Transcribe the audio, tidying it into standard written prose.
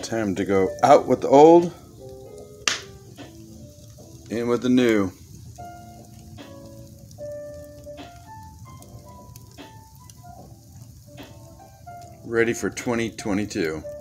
Time to go out with the old, in with the new. Ready for 2022.